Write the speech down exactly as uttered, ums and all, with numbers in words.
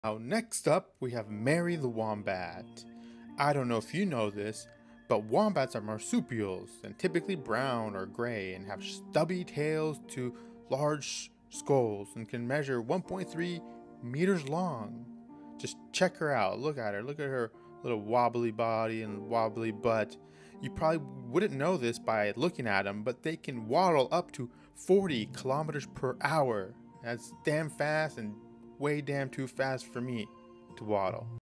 Now, next up, we have Mary the Wombat. I don't know if you know this, but wombats are marsupials and typically brown or gray and have stubby tails to large skulls and can measure one point three meters long. Just check her out. Look at her. Look at her little wobbly body and wobbly butt. You probably wouldn't know this by looking at them, but they can waddle up to forty kilometers per hour. That's damn fast and way damn too fast for me to waddle.